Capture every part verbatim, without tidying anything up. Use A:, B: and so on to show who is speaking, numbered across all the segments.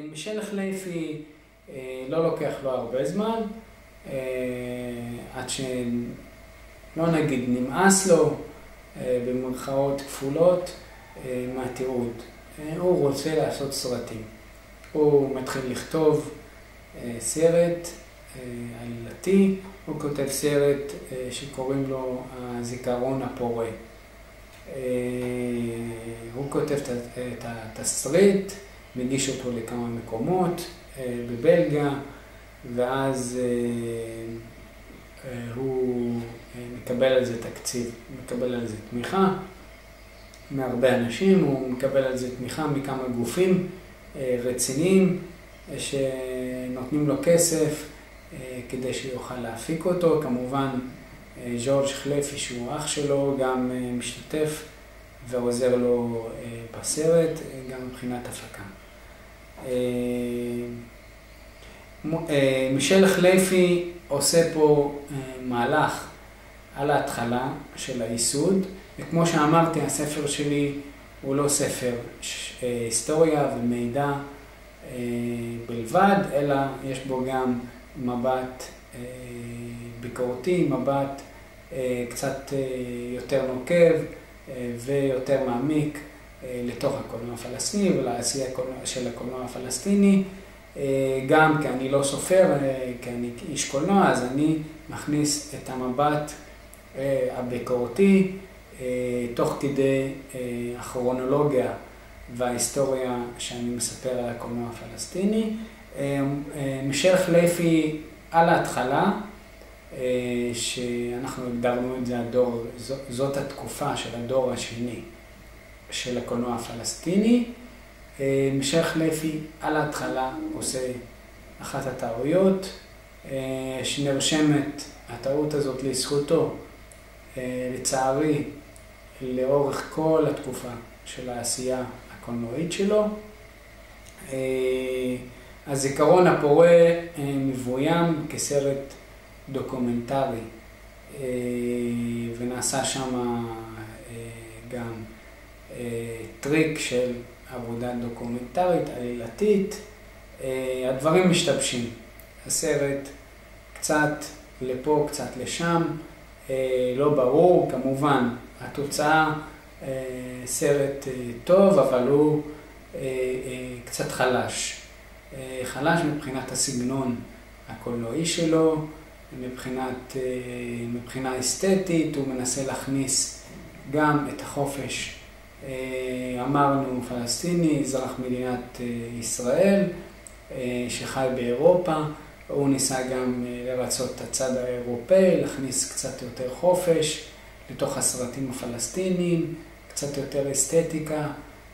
A: מישל חליפי לא לוקח לו הרבה זמן, עד שלא נגיד נמאס לו, במרכאות כפולות, מהתיעוד. הוא רוצה לעשות סרטים. הוא מתחיל לכתוב סרט עלילתי, הוא כותב סרט שקוראים לו הזיכרון הפורה. הוא כותב את התסריט, מגיש אותו לכמה מקומות בבלגיה, ואז הוא מקבל על זה תקציב, מקבל על זה תמיכה מהרבה אנשים, הוא מקבל על זה תמיכה מכמה גופים רציניים שנותנים לו כסף כדי שיוכל להפיק אותו. כמובן ז'ורג' חליפי שהוא אח שלו גם משתתף ועוזר לו בסרט גם מבחינת הפקה. מישל חליפי עושה פה מהלך על ההתחלה של הייסוד, וכמו שאמרתי, הספר שלי הוא לא ספר היסטוריה ומידע בלבד, אלא יש בו גם מבט ביקורתי, מבט קצת יותר נוקב ויותר מעמיק לתוך הקולנוע הפלסטיני ולעשייה של הקולנוע הפלסטיני. גם כי אני לא סופר, כי אני איש קולנוע, אז אני מכניס את המבט הביקורתי תוך כדי הכרונולוגיה וההיסטוריה שאני מספר על הקולנוע הפלסטיני. מישל חליפי על ההתחלה, שאנחנו הגדרנו את זה הדור, זאת התקופה של הדור השני של הקולנוע הפלסטיני. מישל חליפי על ההתחלה עושה אחת הטעויות, שנרשמת הטעות הזאת לזכותו, לצערי, לאורך כל התקופה של העשייה הקולנועית שלו. הזיכרון הפורה מבוים כסרט דוקומנטרי, ונעשה שם גם טריק של עבודה דוקומנטרית, עלילתית. הדברים משתבשים. הסרט קצת לפה, קצת לשם, לא ברור. כמובן, התוצאה סרט טוב, אבל הוא קצת חלש. חלש מבחינת הסגנון הקולנועי שלו, מבחינת, מבחינה אסתטית, הוא מנסה להכניס גם את החופש, אמרנו פלסטיני, אזרח מדינת ישראל, שחי באירופה. הוא ניסה גם לרצות את הצד האירופאי, להכניס קצת יותר חופש לתוך הסרטים הפלסטיניים, קצת יותר אסתטיקה,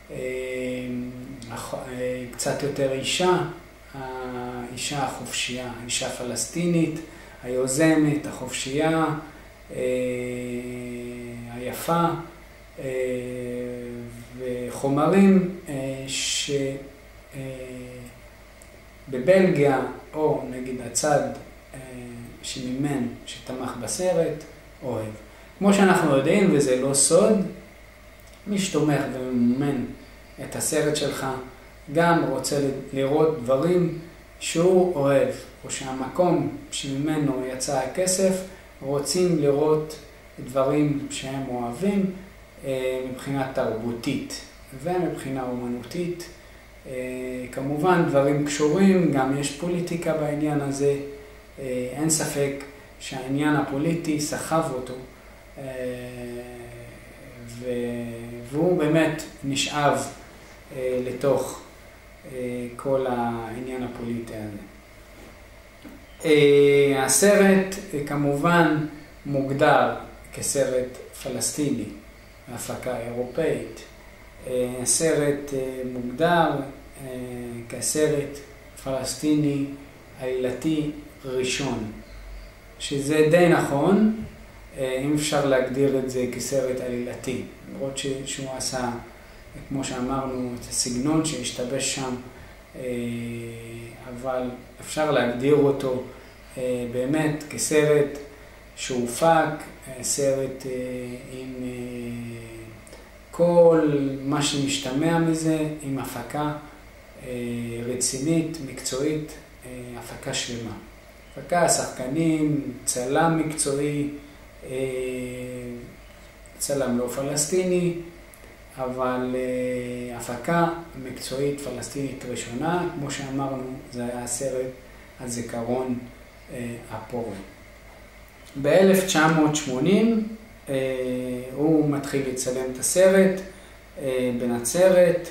A: קצת יותר אישה, האישה החופשייה, האישה הפלסטינית, היוזמת, החופשייה, היפה, וחומרים שבבלגיה, או נגיד הצד שמימן, שתמך בסרט, אוהב. כמו שאנחנו יודעים, וזה לא סוד, מי שתומך ומממן את הסרט שלך, גם רוצה לראות דברים שהוא אוהב, או שהמקום שממנו יצא הכסף, רוצים לראות דברים שהם אוהבים מבחינה תרבותית ומבחינה אומנותית. כמובן דברים קשורים, גם יש פוליטיקה בעניין הזה, אין ספק שהעניין הפוליטי סחב אותו, והוא באמת נשאב לתוך כל העניין הפוליטי הזה. הסרט כמובן מוגדר כסרט פלסטיני, הפקה אירופאית. הסרט מוגדר כסרט פלסטיני עלילתי ראשון, שזה די נכון, אם אפשר להגדיר את זה כסרט עלילתי. למרות שהוא עשה, כמו שאמרנו, את הסגנון שהשתבש שם, אבל אפשר להגדיר אותו באמת כסרט שהופק, סרט עם כל מה שמשתמע מזה, עם הפקה רצינית, מקצועית, הפקה שלמה. הפקה, שחקנים, צלם מקצועי, צלם לא פלסטיני, אבל הפקה מקצועית פלסטינית ראשונה, כמו שאמרנו, זה היה הסרט הזיכרון הפורי. ב-אלף תשע מאות שמונים הוא מתחיל לצלם את הסרט בנצרת,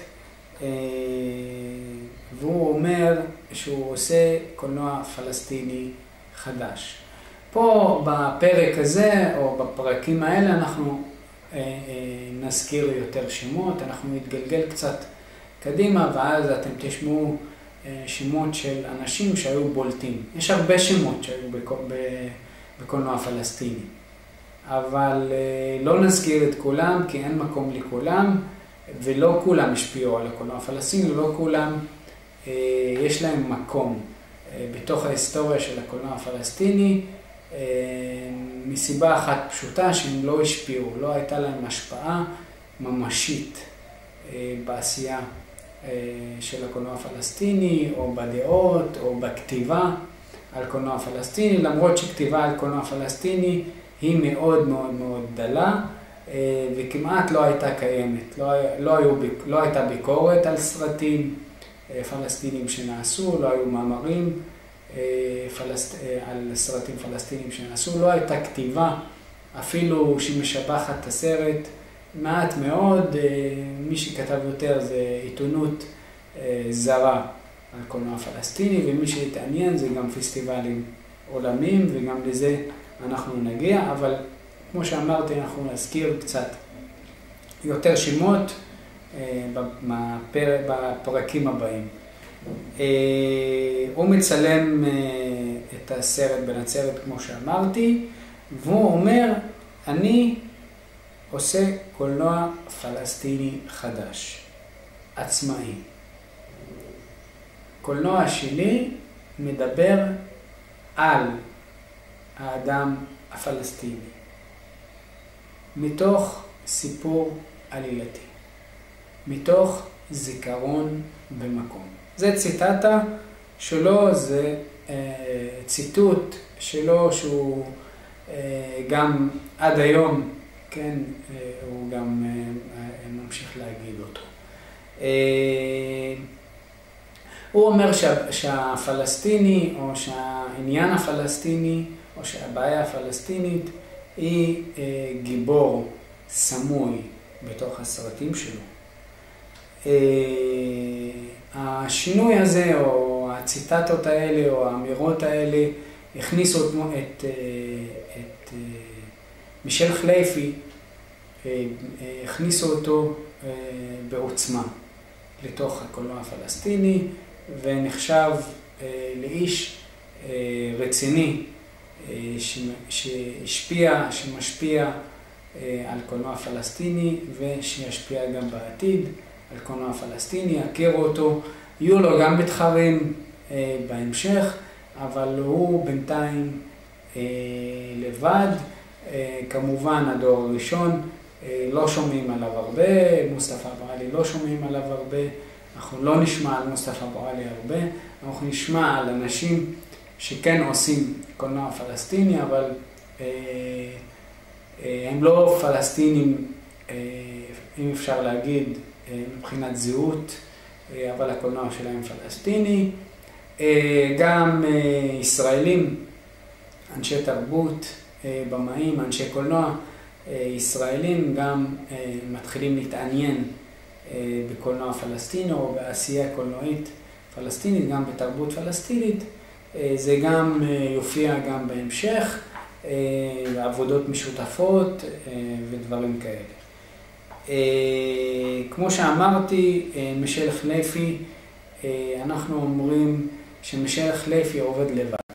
A: והוא אומר שהוא עושה קולנוע פלסטיני חדש. פה בפרק הזה, או בפרקים האלה, אנחנו נזכיר יותר שמות, אנחנו נתגלגל קצת קדימה, ואז אתם תשמעו שמות של אנשים שהיו בולטים. יש הרבה שמות שהיו בקולנוע פלסטיני, אבל לא נזכיר את כולם, כי אין מקום לכולם, ולא כולם השפיעו על הקולנוע הפלסטיני, לא כולם יש להם מקום בתוך ההיסטוריה של הקולנוע הפלסטיני, מסיבה אחת פשוטה שהם לא השפיעו, לא הייתה להם השפעה ממשית בעשייה של הקולנוע הפלסטיני, או בדעות, או בכתיבה על קולנוע פלסטיני, למרות שכתיבה על קולנוע פלסטיני היא מאוד מאוד מאוד דלה, וכמעט לא הייתה קיימת, לא, לא, היו, לא הייתה ביקורת על סרטים פלסטינים שנעשו, לא היו מאמרים פלסט... על סרטים פלסטינים שנעשו, לא הייתה כתיבה, אפילו שמשבחת את הסרט, מעט מאוד, מי שכתב יותר זה עיתונות זרה על קולנוע פלסטיני, ומי שהתעניין זה גם פסטיבלים עולמיים, וגם לזה אנחנו נגיע, אבל כמו שאמרתי, אנחנו נזכיר קצת יותר שמות בפר... בפרקים הבאים. הוא מצלם את הסרט בנצרת, כמו שאמרתי, והוא אומר, אני עושה קולנוע פלסטיני חדש, עצמאי. קולנוע שלי מדבר על האדם הפלסטיני, מתוך סיפור עלילתי, מתוך זיכרון במקום. זה ציטטה שלו, זה אה, ציטוט שלו שהוא אה, גם עד היום, כן, אה, הוא גם אה, ממשיך להגיד אותו. אה, הוא אומר שה, שהפלסטיני, או שהעניין הפלסטיני, או שהבעיה הפלסטינית, היא אה, גיבור סמוי בתוך הסרטים שלו. אה, השינוי הזה, או הציטטות האלה, או האמירות האלה, הכניסו את, את, את מישל חלייפי, הכניסו אותו בעוצמה לתוך הקולנוע הפלסטיני, ונחשב לאיש רציני שהשפיע, שמשפיע על קולנוע פלסטיני, ושישפיע גם בעתיד על קולנוע פלסטיני. הכירו אותו, יהיו לו גם מתחרים אה, בהמשך, אבל הוא בינתיים אה, לבד. אה, כמובן הדור הראשון, אה, לא שומעים עליו הרבה, מוסטפא אבו עלי לא שומעים עליו הרבה, אנחנו לא נשמע על מוסטפא אבו עלי הרבה, אנחנו נשמע על אנשים שכן עושים קולנוע פלסטיני, אבל אה, אה, הם לא פלסטינים, אה, אם אפשר להגיד, מבחינת זהות, אבל הקולנוע שלהם פלסטיני. גם ישראלים, אנשי תרבות, במאים, אנשי קולנוע ישראלים, גם מתחילים להתעניין בקולנוע פלסטיני או בעשייה קולנועית פלסטינית, גם בתרבות פלסטינית. זה גם יופיע גם בהמשך, עבודות משותפות ודברים כאלה. כמו שאמרתי, מישל חלייפי, אנחנו אומרים שמישל חלייפי עובד לבד.